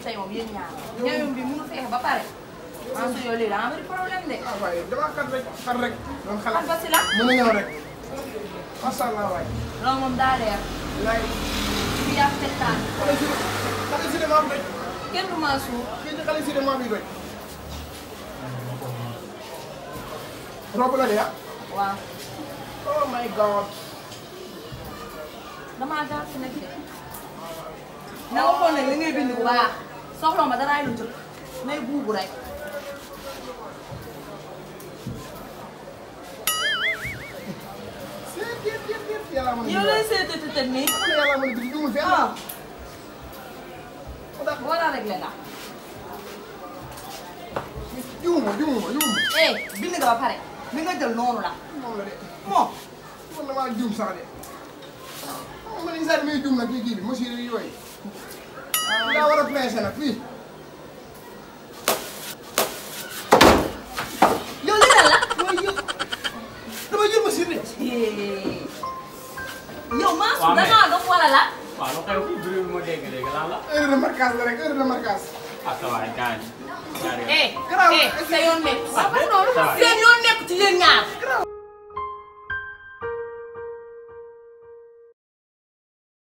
tey moom yéen ñaar ñëwee bi mënu fexe ba pare. maa ngi yow lii da nga bëri problème de. ah waaye damaa xar rek. doon xalaat ba si la. mën na ñëw rek. macha allah waay. loolu moom daa leer. laay. fii yaa fi tegtaan. xale si de maa fi doj. kenn du maa suur. fii ci xale si de maa fi doj. rob la de ah. waaw. oh my god. damaa gaaw si nag de. na nga xool ne li ngay bind bu baax soxla ma daraay lu jël nay buubu rek. yow lay seetati tëdd nii. ah. wala réglé la. juuma. bind nga ba pare li nga jël noonu la. moom la de. moom. man damaa juum sax de. man ni saa may juum nag kii bi monsieur yooyu. daa war a peese nag fii. yow li lan la. dama jël monsieur de. yow Mansour da ngaa dox wala la. waaw lu xew fii bruit bi ma dégg léegi lan la. heure de marquage la rek heure de marquage. ah ça va gaañ. sa yoon nekk. waaw parce que loolu